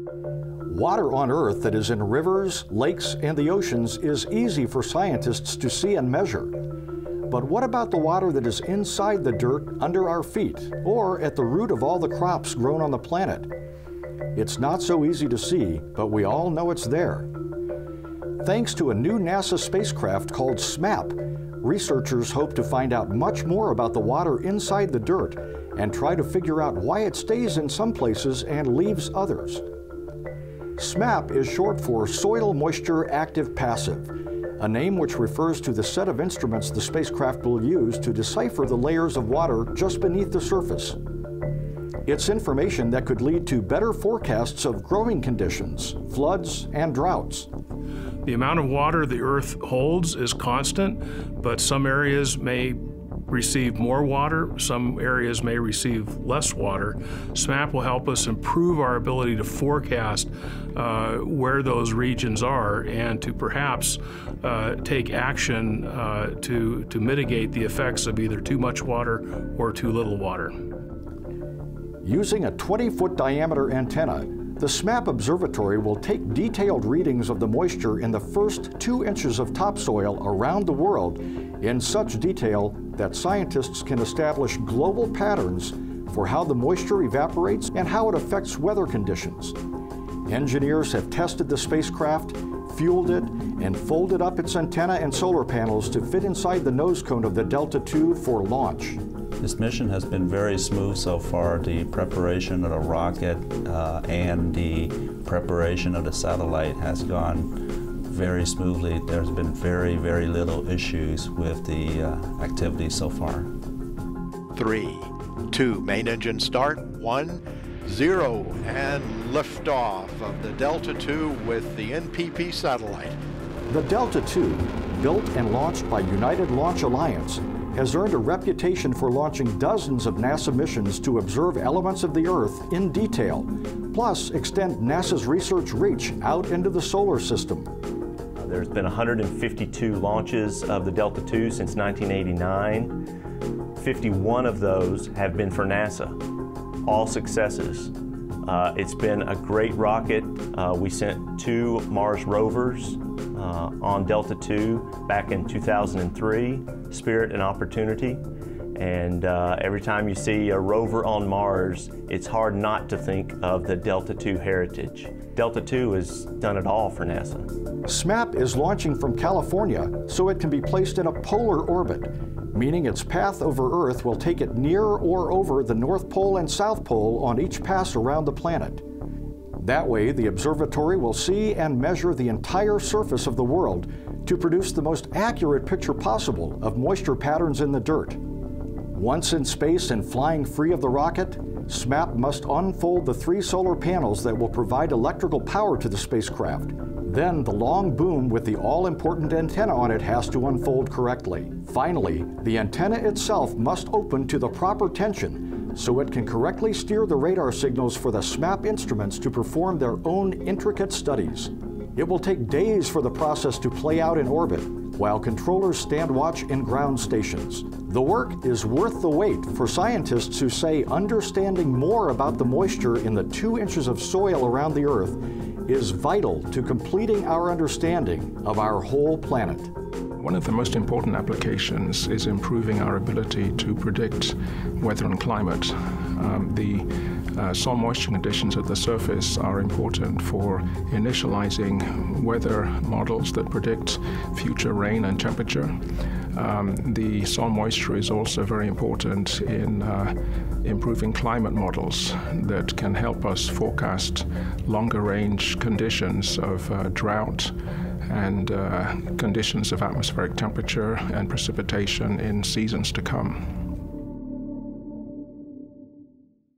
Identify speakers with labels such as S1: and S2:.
S1: Water on Earth that is in rivers, lakes, and the oceans is easy for scientists to see and measure. But what about the water that is inside the dirt under our feet, or at the root of all the crops grown on the planet? It's not so easy to see, but we all know it's there. Thanks to a new NASA spacecraft called SMAP, researchers hope to find out much more about the water inside the dirt and try to figure out why it stays in some places and leaves others. SMAP is short for Soil Moisture Active Passive, a name which refers to the set of instruments the spacecraft will use to decipher the layers of water just beneath the surface. It's information that could lead to better forecasts of growing conditions, floods, and droughts.
S2: The amount of water the Earth holds is constant, but some areas may receive more water, some areas may receive less water. SMAP will help us improve our ability to forecast where those regions are and to perhaps take action to mitigate the effects of either too much water or too little water.
S1: Using a 20-foot diameter antenna, the SMAP observatory will take detailed readings of the moisture in the first 2 inches of topsoil around the world in such detail that scientists can establish global patterns for how the moisture evaporates and how it affects weather conditions. Engineers have tested the spacecraft, fueled it, and folded up its antenna and solar panels to fit inside the nose cone of the Delta II for launch.
S3: This mission has been very smooth so far. The preparation of the rocket and the preparation of the satellite has gone very smoothly. There's been very, very little issues with the activity so far.
S4: 3, 2, main engine start, 1, 0, and liftoff of the Delta II with the NPP satellite.
S1: The Delta II, built and launched by United Launch Alliance, has earned a reputation for launching dozens of NASA missions to observe elements of the Earth in detail, plus extend NASA's research reach out into the solar system.
S5: There's been 152 launches of the Delta II since 1989. 51 of those have been for NASA, all successes. It's been a great rocket. We sent 2 Mars rovers on Delta II back in 2003, Spirit and Opportunity. And every time you see a rover on Mars, it's hard not to think of the Delta II heritage. Delta II has done it all for NASA.
S1: SMAP is launching from California so it can be placed in a polar orbit, meaning its path over Earth will take it near or over the North Pole and South Pole on each pass around the planet. That way, the observatory will see and measure the entire surface of the world to produce the most accurate picture possible of moisture patterns in the dirt. Once in space and flying free of the rocket, SMAP must unfold the 3 solar panels that will provide electrical power to the spacecraft. Then the long boom with the all-important antenna on it has to unfold correctly. Finally, the antenna itself must open to the proper tension so it can correctly steer the radar signals for the SMAP instruments to perform their own intricate studies. It will take days for the process to play out in orbit, while controllers stand watch in ground stations. The work is worth the wait for scientists who say understanding more about the moisture in the 2 inches of soil around the Earth is vital to completing our understanding of our whole planet.
S2: One of the most important applications is improving our ability to predict weather and climate. The soil moisture conditions at the surface are important for initializing weather models that predict future rain and temperature. The soil moisture is also very important in improving climate models that can help us forecast longer range conditions of drought and conditions of atmospheric temperature and precipitation in seasons to come.